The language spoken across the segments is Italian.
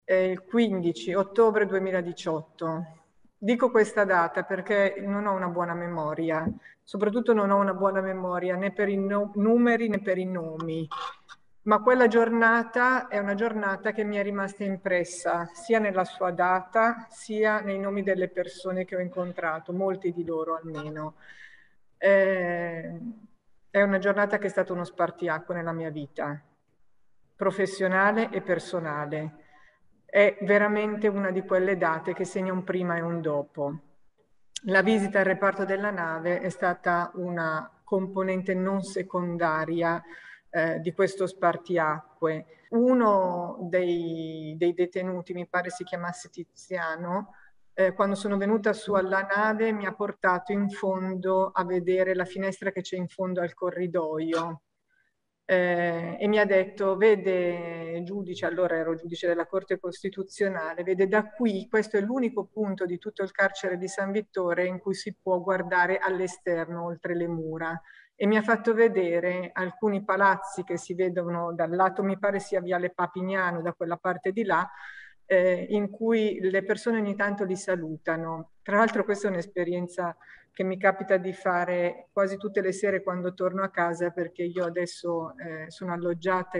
il 15 ottobre 2018. Dico questa data perché non ho una buona memoria, soprattutto non ho una buona memoria né per i numeri né per i nomi, ma quella giornata è una giornata che mi è rimasta impressa sia nella sua data sia nei nomi delle persone che ho incontrato, molti di loro almeno. Eh, è una giornata che è stata uno spartiacque nella mia vita, professionale e personale. È veramente una di quelle date che segna un prima e un dopo. La visita al reparto della nave è stata una componente non secondaria di questo spartiacque. Uno dei detenuti, mi pare si chiamasse Tiziano, quando sono venuta su alla nave mi ha portato in fondo a vedere la finestra che c'è in fondo al corridoio. E mi ha detto, vede giudice, allora ero giudice della Corte Costituzionale, vede da qui, questo è l'unico punto di tutto il carcere di San Vittore in cui si può guardare all'esterno, oltre le mura. E mi ha fatto vedere alcuni palazzi che si vedono dal lato, mi pare sia Viale Papignano, da quella parte di là, in cui le persone ogni tanto li salutano. Tra l'altro questa è un'esperienza che mi capita di fare quasi tutte le sere quando torno a casa, perché io adesso sono alloggiata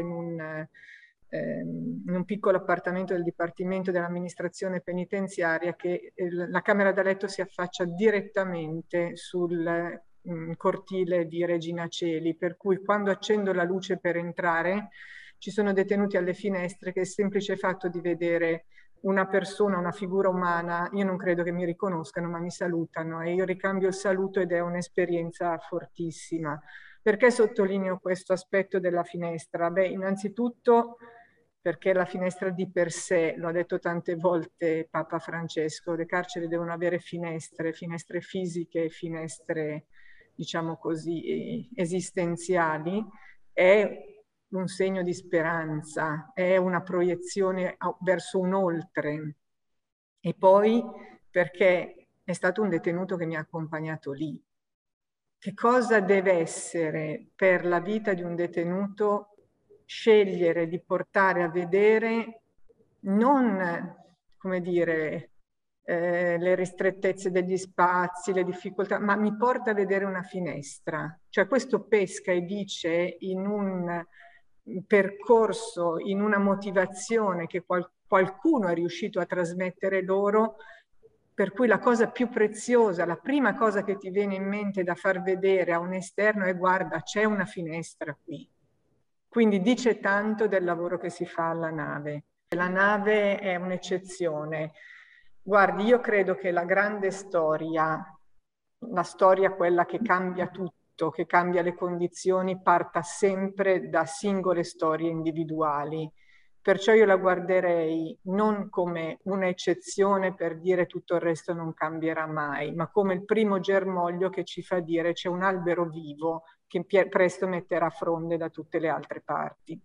in un piccolo appartamento del Dipartimento dell'Amministrazione Penitenziaria che la camera da letto si affaccia direttamente sul cortile di Regina Coeli, per cui quando accendo la luce per entrare ci sono detenuti alle finestre che il semplice fatto di vedere una persona, una figura umana, io non credo che mi riconoscano, ma mi salutano e io ricambio il saluto ed è un'esperienza fortissima. Perché sottolineo questo aspetto della finestra? Beh, innanzitutto perché la finestra di per sé, lo ha detto tante volte Papa Francesco, le carceri devono avere finestre, finestre fisiche, finestre, diciamo così, esistenziali, è un segno di speranza, è una proiezione verso un oltre. E poi perché è stato un detenuto che mi ha accompagnato lì. Che cosa deve essere per la vita di un detenuto scegliere di portare a vedere non, come dire, le ristrettezze degli spazi, le difficoltà, ma mi porta a vedere una finestra. Cioè questo pesca e dice in un percorso, in una motivazione che qualcuno è riuscito a trasmettere loro, per cui la cosa più preziosa, la prima cosa che ti viene in mente da far vedere a un esterno è guarda, c'è una finestra qui. Quindi dice tanto del lavoro che si fa alla nave. La nave è un'eccezione. Guardi, io credo che la grande storia, la storia quella che cambia tutto, che cambia le condizioni, parta sempre da singole storie individuali. Perciò io la guarderei non come un'eccezione per dire tutto il resto non cambierà mai, ma come il primo germoglio che ci fa dire c'è un albero vivo che presto metterà fronde da tutte le altre parti.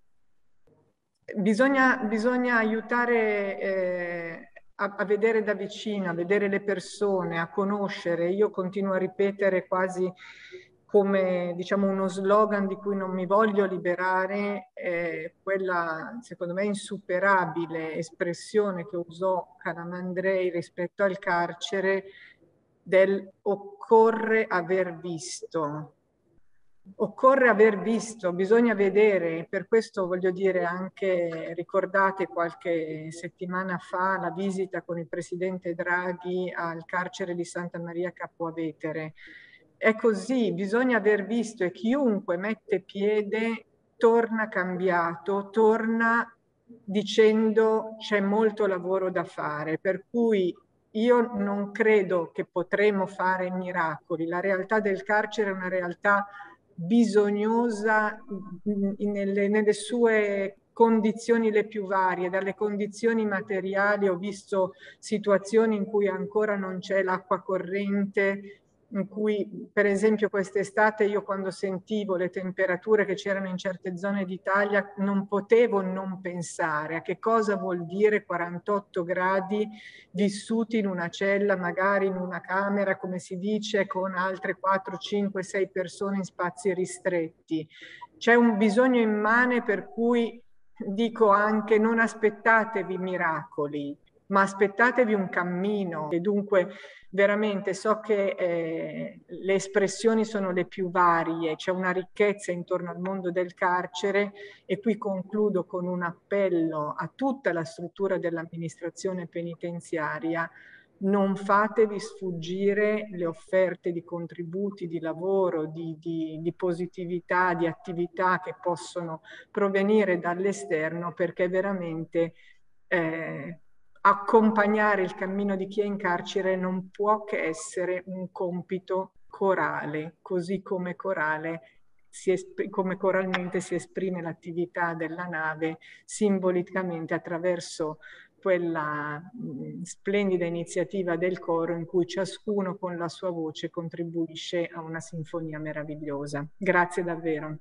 Bisogna aiutare a vedere da vicino, a vedere le persone, a conoscere. Io continuo a ripetere quasi come diciamo uno slogan di cui non mi voglio liberare, quella secondo me insuperabile espressione che usò Calamandrei rispetto al carcere del occorre aver visto. Occorre aver visto, bisogna vedere, per questo voglio dire anche, ricordate qualche settimana fa la visita con il presidente Draghi al carcere di Santa Maria Capua Vetere. È così, bisogna aver visto e chiunque mette piede torna cambiato, torna dicendo c'è molto lavoro da fare, per cui io non credo che potremo fare miracoli. La realtà del carcere è una realtà bisognosa nelle sue condizioni le più varie, dalle condizioni materiali ho visto situazioni in cui ancora non c'è l'acqua corrente, in cui per esempio quest'estate io quando sentivo le temperature che c'erano in certe zone d'Italia non potevo non pensare a che cosa vuol dire 48 gradi vissuti in una cella, magari in una camera, come si dice, con altre 4, 5, 6 persone in spazi ristretti. C'è un bisogno immane per cui dico anche non aspettatevi miracoli, ma aspettatevi un cammino. E dunque veramente so che le espressioni sono le più varie, c'è una ricchezza intorno al mondo del carcere, e qui concludo con un appello a tutta la struttura dell'amministrazione penitenziaria: non fatevi sfuggire le offerte di contributi, di lavoro, di positività, di attività che possono provenire dall'esterno, perché veramente accompagnare il cammino di chi è in carcere non può che essere un compito corale, così come come coralmente si esprime l'attività della nave simbolicamente attraverso quella splendida iniziativa del coro in cui ciascuno con la sua voce contribuisce a una sinfonia meravigliosa. Grazie davvero.